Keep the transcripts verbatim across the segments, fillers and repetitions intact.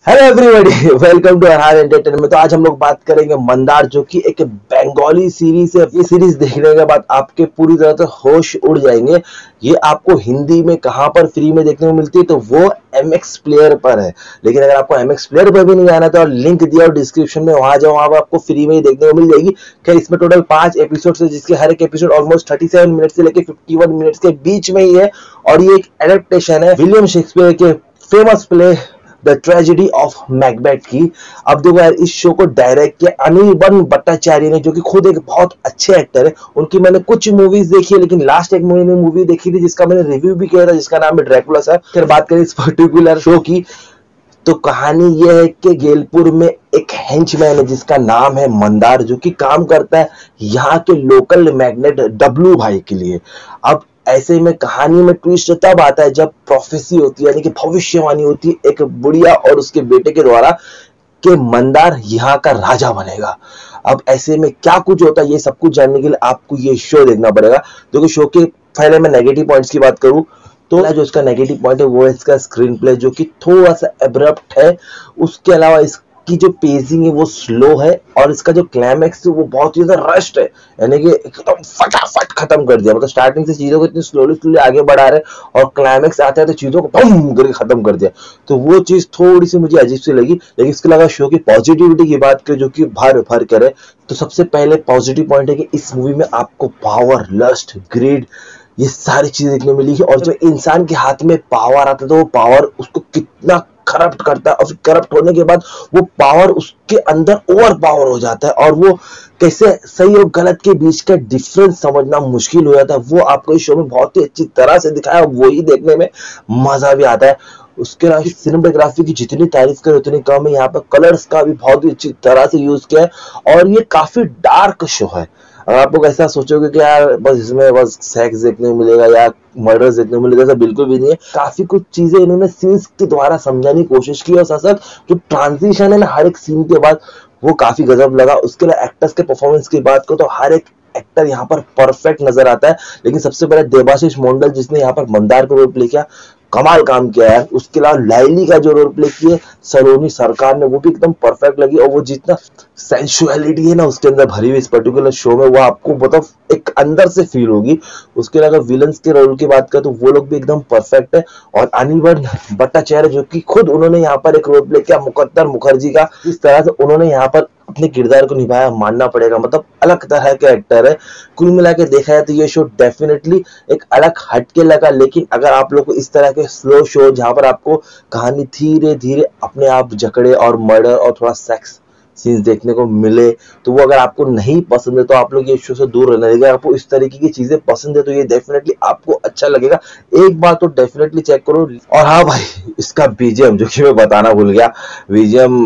Hello everybody, welcome to Arhan entertainment. तो आज हम लोग बात करेंगे मंदार, जो कि एक बंगाली सीरीज है। ये सीरीज देखने के बाद आपके पूरी तरह से होश उड़ जाएंगे। ये आपको हिंदी में कहां पर फ्री में देखने को मिलती है, तो वो एम एक्स प्लेयर पर है। लेकिन अगर आपको एम एक्स प्लेयर पर भी नहीं आना तो लिंक दिया और डिस्क्रिप्शन में, वहां जाओ, वहां पर आपको फ्री में ही देखने को मिल जाएगी। खैर, इसमें टोटल पांच एपिसोड है, जिसके हर एक episode almost thirty seven minute से लेकर फिफ्टी वन मिनट के बीच में ही है। और ये एक एडेप्टेशन है विलियम शेक्सपियर के famous play the tragedy of Macbeth की। अब देखो यार, इस शो को डायरेक्ट किया अनिर्बन भट्टाचार्य ने, जो कि खुद एक बहुत अच्छे एक्टर है। उनकी मैंने कुछ मूवीज देखी है, लेकिन लास्ट एक मैंने मूवी देखी थी जिसका मैंने रिव्यू भी किया था, जिसका नाम है ड्रैकुला सर। फिर बात करें इस पर्टिकुलर शो की, तो कहानी यह है कि गेलपुर में एक हेंचमैन है जिसका नाम है मंदार, जो कि काम करता है यहाँ के लोकल मैग्नेट डब्लू भाई के लिए। अब ऐसे में कहानी में ट्विस्ट तब आता है जब प्रोफेसी होती है, यानी कि भविष्यवाणी होती है एक बुढ़िया और उसके बेटे के द्वारा कि मंदार यहाँ का राजा बनेगा। अब ऐसे में क्या कुछ होता है, ये सब कुछ जानने के लिए आपको ये शो देखना पड़ेगा। देखो, शो के पहले मैं नेगेटिव पॉइंट्स की बात करूं तो जो इसका नेगेटिव पॉइंट है वो है इसका स्क्रीन प्ले, जो कि थोड़ा सा एब्रप्ट है। उसके अलावा इसकी जो पेसिंग है वो स्लो है, और इसका जो क्लाइमैक्स है वो बहुत ही ज्यादा रश्ड है, यानी कि एकदम फटाफट खत्म कर दिया। मतलब स्टार्टिंग से चीजों को इतनी स्लोली स्लोली आगे बढ़ा रहे, और क्लाइमैक्स आता है तो चीजों को बम करके खत्म कर दिया। तो वो चीज थोड़ी सी मुझे अजीब सी लगी। लेकिन इसके अलावा शो की पॉजिटिविटी की बात करें, जो कि भर भर करे, तो सबसे पहले पॉजिटिव पॉइंट है कि इस मूवी में आपको पावर, लस्ट, ग्रीड, ये सारी चीजें देखने मिली है। और जो इंसान के हाथ में पावर आता है, तो वो पावर उसको कितना करप्ट करता है, और फिर करप्ट होने के बाद वो पावर उसके अंदर ओवर पावर हो जाता है, और वो कैसे सही और गलत के बीच का डिफरेंस समझना मुश्किल हो जाता है। वो आपको इस शो में बहुत ही अच्छी तरह से दिखाया, वो ही देखने में मजा भी आता है। उसके अलावा सिनेमेटोग्राफी की जितनी तारीफ करें उतनी कम है। यहाँ पर कलर्स का भी बहुत ही अच्छी तरह से यूज किया है, और ये काफी डार्क शो है। अगर आप लोग ऐसा सोचोगे कि यार बस इसमें बस सेक्स देखने को मिलेगा या मर्डर्स देखने को मिलेगा, ऐसा बिल्कुल भी नहीं है। काफी कुछ चीजें इन्होंने सीन्स के द्वारा समझाने की कोशिश की, और साथ साथ जो ट्रांजिशन है ना हर एक सीन के बाद, वो काफी गजब लगा। उसके अलावा एक्टर्स के परफॉर्मेंस की बात करो तो हर एक एक्टर यहाँ पर परफेक्ट नजर आता है। लेकिन सबसे पहले देवाशीष मंडल, जिसने यहाँ पर मंदार को रोल प्ले किया, कमाल काम किया है। उसके अलावा लाइली का जो रोल प्ले किया सलोनी सरकार ने, वो भी एकदम परफेक्ट लगी। और वो जितना सेंसुअलिटी है ना उसके अंदर भरी हुई इस पर्टिकुलर शो में, वो आपको मतलब एक अंदर से फील होगी। उसके अलावा विलन्स के रोल की बात करें तो वो लोग भी एकदम परफेक्ट है। और अनिर्बन भट्टाचार्य, जो कि खुद उन्होंने यहाँ पर एक रोल प्ले किया मुकद्दर मुखर्जी का, इस तरह से उन्होंने यहाँ पर अपने किरदार को निभाया, मानना पड़ेगा। मतलब अलग तरह के एक्टर है। कुल मिला के देखा जाए तो ये शो डेफिनेटली एक अलग हटके लगा। लेकिन अगर आप लोग को इस तरह के स्लो शो, जहां पर आपको कहानी धीरे धीरे अपने आप जकड़े और मर्डर और थोड़ा सेक्स सीन्स देखने को मिले, तो वो अगर आपको नहीं पसंद है तो आप लोग ये शो से दूर रहना। अगर आपको इस तरीके की चीजें पसंद है तो ये डेफिनेटली आपको अच्छा लगेगा। एक बार तो डेफिनेटली चेक करो। और हाँ भाई, इसका बीजीएम, जो कि मैं बताना भूल गया, बीजीएम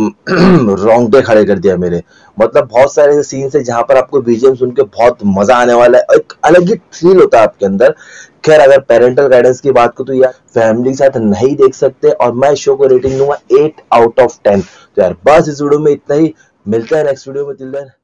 रोंगटे खड़े कर दिया मेरे। मतलब बहुत सारे ऐसे सीन्स है जहां पर आपको बीजीएम सुन के बहुत मजा आने वाला है, एक अलग ही थ्रिल होता है आपके अंदर। खैर, अगर पेरेंटल गाइडेंस की बात करूं तो यार फैमिली के साथ नहीं देख सकते, और मैं शो को रेटिंग दूंगा एट आउट ऑफ टेन। तो यार बस इस वीडियो में इतना ही, मिलते हैं नेक्स्ट वीडियो में। Till then